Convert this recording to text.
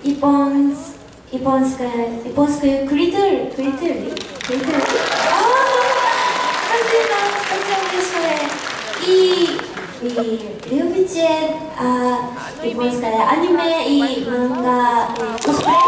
японскую культуру. Спасибо большое. И любите японское аниме и манга, косплей?